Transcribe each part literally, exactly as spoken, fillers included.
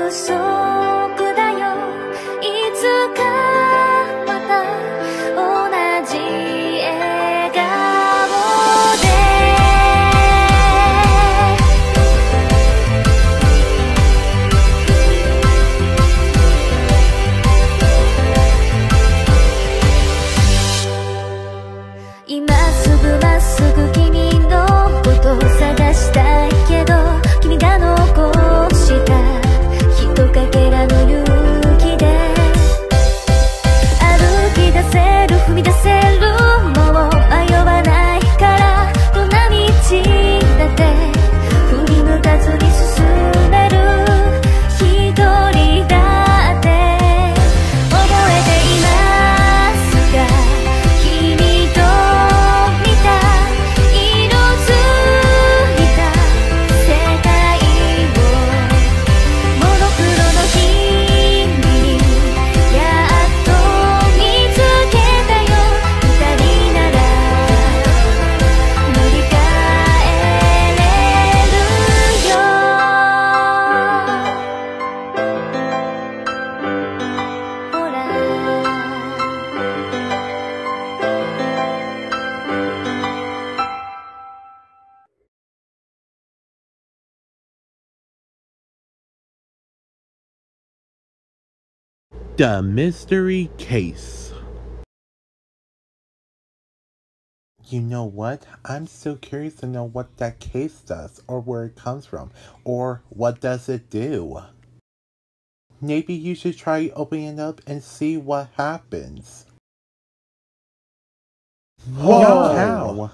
The Mystery Case. You know what? I'm so curious to know what that case does, or where it comes from, or what does it do. Maybe you should try opening it up and see what happens. Whoa! Wow!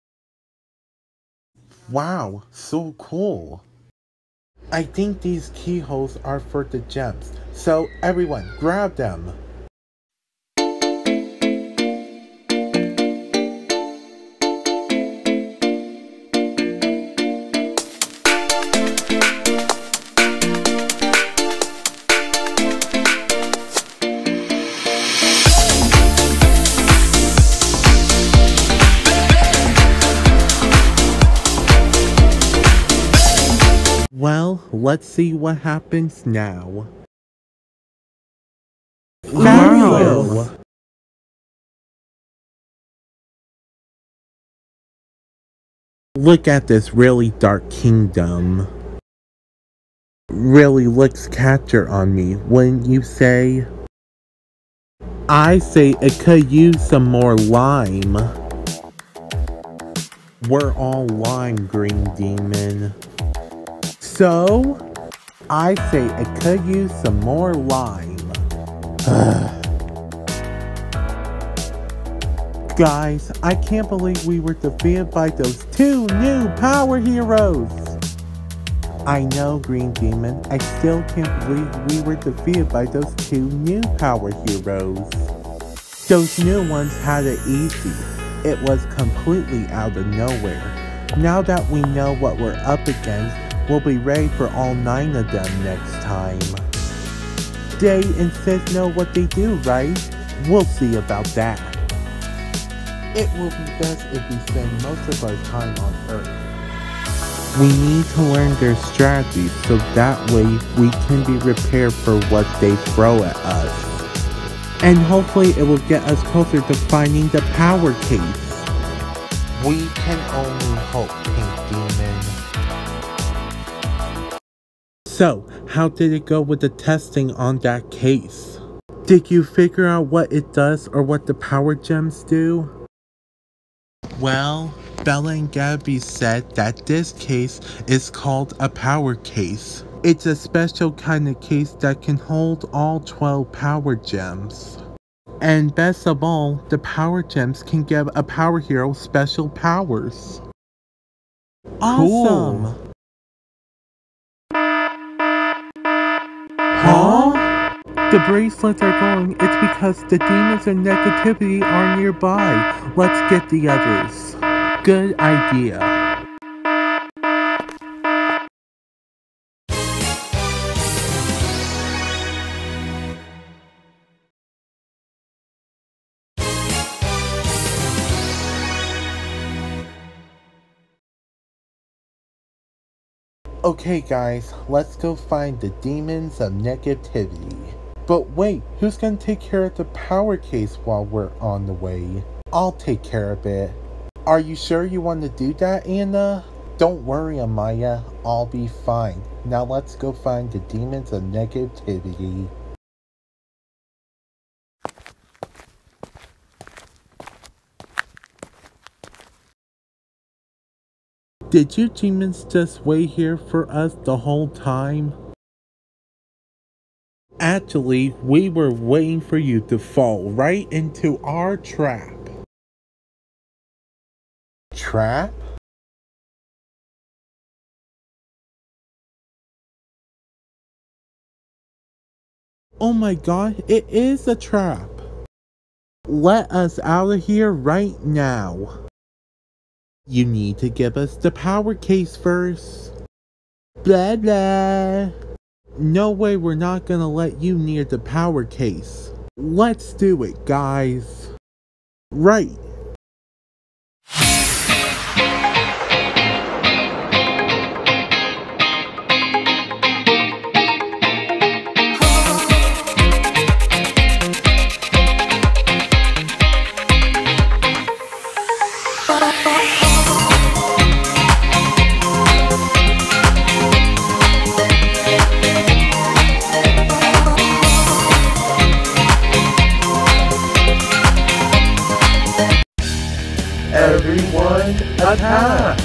Wow, so cool. I think these keyholes are for the gems, so everyone, grab them. Well, let's see what happens now. Fabulous! Look at this really dark kingdom. Really looks capture on me, wouldn't you say? I say it could use some more lime. We're all lime, Green Demon. So, I say it could use some more lime. Guys, I can't believe we were defeated by those two new power heroes. I know, Green Demon, I still can't believe we were defeated by those two new power heroes. Those new ones had it easy. It was completely out of nowhere. Now that we know what we're up against, we'll be ready for all nine of them next time. Day and Sis know what they do, right? We'll see about that. It will be best if we spend most of our time on Earth. We need to learn their strategies so that way we can be prepared for what they throw at us. And hopefully it will get us closer to finding the power case. We can only hope, Pink Demon. So, how did it go with the testing on that case? Did you figure out what it does or what the power gems do? Well, Bella and Gabby said that this case is called a power case. It's a special kind of case that can hold all twelve power gems. And best of all, the power gems can give a power hero special powers. Awesome! Cool. Huh? The bracelets are going. It's because the demons and negativity are nearby. Let's get the others. Good idea. Okay guys, let's go find the demons of negativity. But wait, who's gonna take care of the power case while we're on the way? I'll take care of it. Are you sure you want to do that, Anna? Don't worry, Amaya, I'll be fine. Now let's go find the demons of negativity. Did you demons just wait here for us the whole time? Actually, we were waiting for you to fall right into our trap. Trap? Oh my god, it is a trap. Let us out of here right now. You need to give us the power case first. Blah blah. No way we're not gonna let you near the power case. Let's do it, guys. Right. Everyone attack!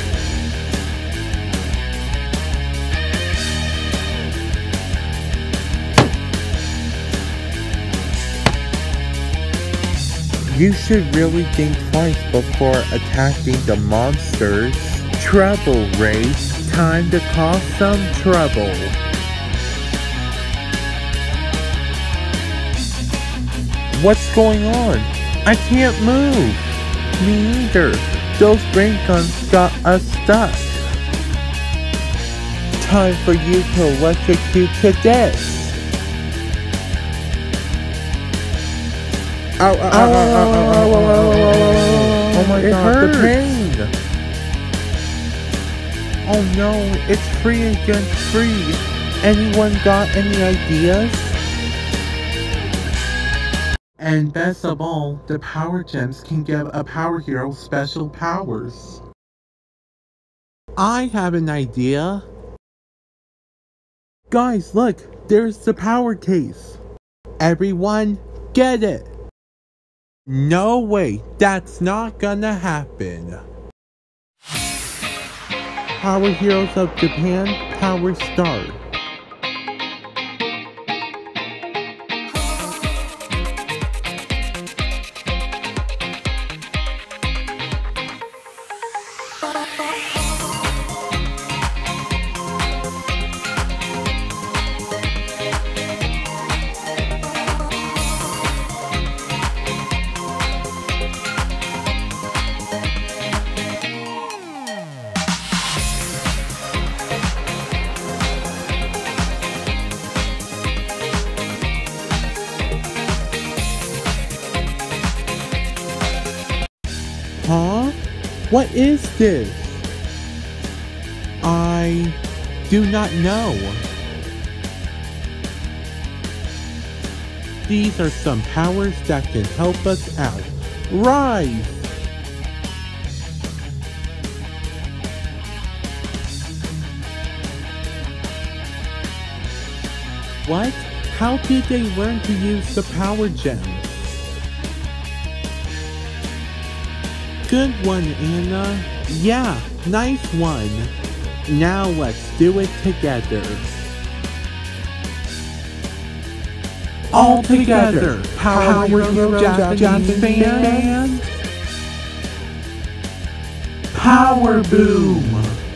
You should really think twice before attacking the monsters. Trouble, Race. Time to cause some trouble. What's going on? I can't move. Me either. Those brain guns got us stuck. Time for you to electrocute to death. Ow, ow, ow, ow, ow, ow, ow, ow. Oh my god, the pain. Oh no, it's free against free. Anyone got any ideas? And best of all, the power gems can give a power hero special powers. I have an idea. Guys, look, there's the power case. Everyone, get it. No way, that's not gonna happen. Power Heroes of Japan, Power Star. Huh? What is this? I do not know. These are some powers that can help us out. Rise! What? How did they learn to use the power gems? Good one, Anna. Yeah, nice one. Now let's do it together. All together, Power Hero Japanese fans. Power Boom!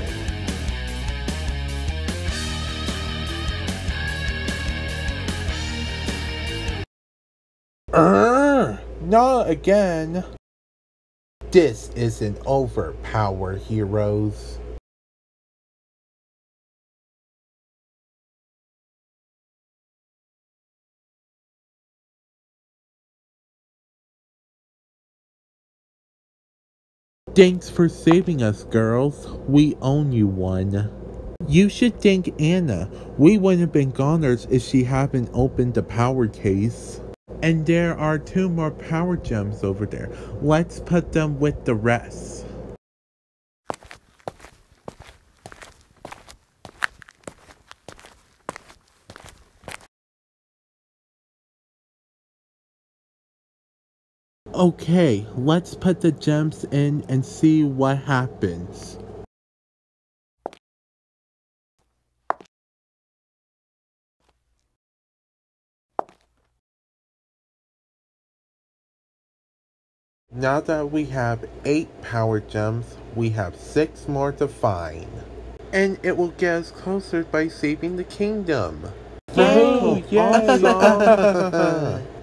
Urgh, not again. This isn't over, Power Heroes. Thanks for saving us, girls. We own you one. You should thank Anna. We wouldn't have been goners if she hadn't opened the power case. And there are two more power gems over there. Let's put them with the rest. Okay, let's put the gems in and see what happens. Now that we have eight power gems, we have six more to find. And it will get us closer by saving the kingdom. Yay! Yay!